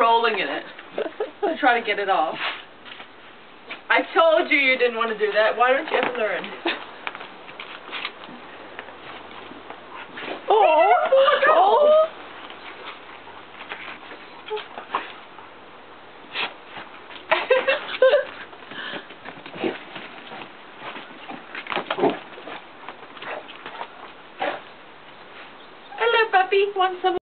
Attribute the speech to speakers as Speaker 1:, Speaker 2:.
Speaker 1: rolling in it to try to get it off. I told you you didn't want to do that. Why don't you ever learn?
Speaker 2: Oh! Oh!
Speaker 1: Hello, puppy. Want some?